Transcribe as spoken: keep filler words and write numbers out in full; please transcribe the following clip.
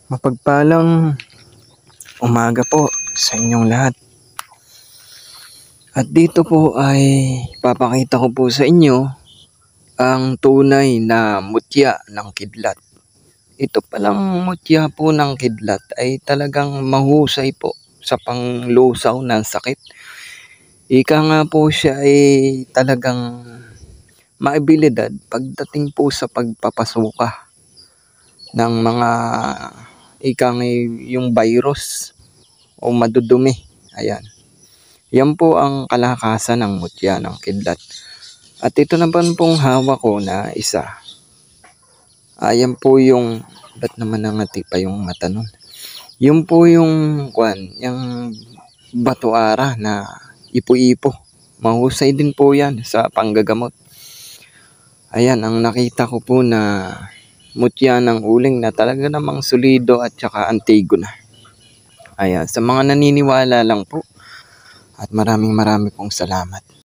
Mapagpalang umaga po sa inyong lahat. At dito po ay papakita ko po sa inyo ang tunay na mutya ng kidlat. Ito palang mutya po ng kidlat ay talagang mahusay po sa panglusaw ng sakit. Ika nga po siya ay talagang maabilidad pagdating po sa pagpapasuka ng mga ika nga yung virus o madudumi. Ayan. Yan po ang kalakasan ng mutya ng kidlat. At ito naman pong hawak ko na isa. Ayan po yung, ba't naman nangati pa yung mata nun? Yung po yung, kwan, yung batuara na ipo-ipo. Mahusay din po yan sa panggagamot. Ayan, ang nakita ko po na mutya ng uling na talaga namang solido at saka antigo na. Ayan, sa mga naniniwala lang po. At maraming maraming pong salamat.